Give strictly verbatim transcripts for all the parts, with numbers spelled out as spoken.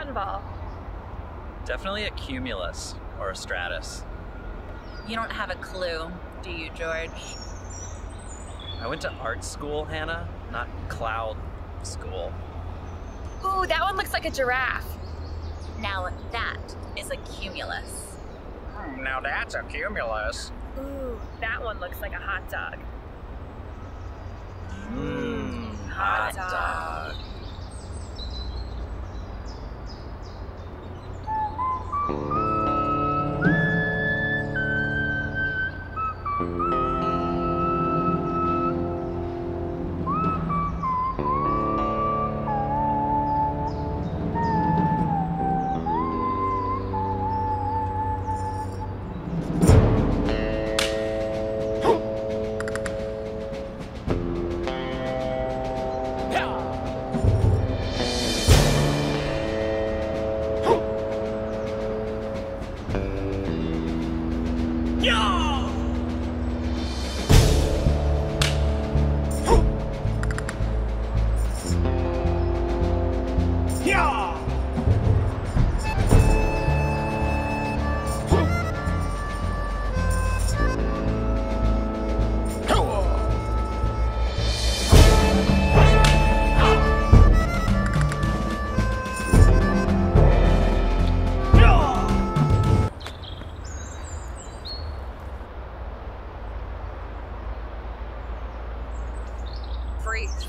cannonball? Definitely a cumulus or a stratus. You don't have a clue, do you, George? I went to art school, Hannah, not cloud school. Ooh, that one looks like a giraffe. Now that is a cumulus. Hmm, now that's a cumulus. Ooh, that one looks like a hot dog. Mmm, hot dog. Freeze.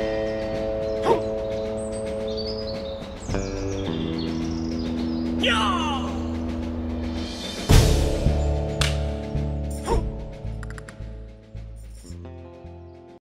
Yeah!